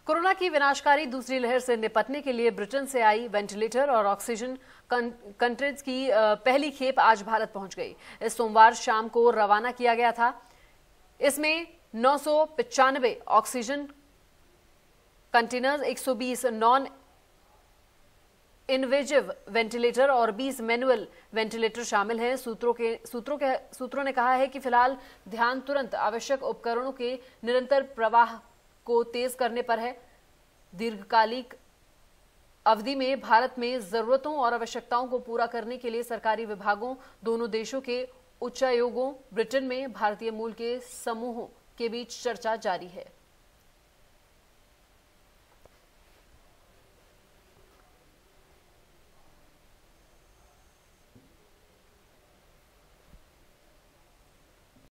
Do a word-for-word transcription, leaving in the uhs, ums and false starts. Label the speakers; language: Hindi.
Speaker 1: कोरोना की विनाशकारी दूसरी लहर से निपटने के लिए ब्रिटेन से आई वेंटिलेटर और ऑक्सीजन कंट्रेज की पहली खेप आज भारत पहुंच गई। इस सोमवार शाम को रवाना किया गया था। इसमें नौ सौ पचानवे ऑक्सीजन कंटेनर्स, एक सौ बीस नॉन इन्वेजिव वेंटिलेटर और बीस मैनुअल वेंटिलेटर शामिल हैं। सूत्रों के सूत्रों के सूत्रों ने कहा है कि फिलहाल ध्यान तुरंत आवश्यक उपकरणों के निरंतर प्रवाह को तेज करने पर है। दीर्घकालिक अवधि में भारत में जरूरतों और आवश्यकताओं को पूरा करने के लिए सरकारी विभागों, दोनों देशों के उच्चायोगों, ब्रिटेन में भारतीय मूल के समूहों के बीच चर्चा जारी है।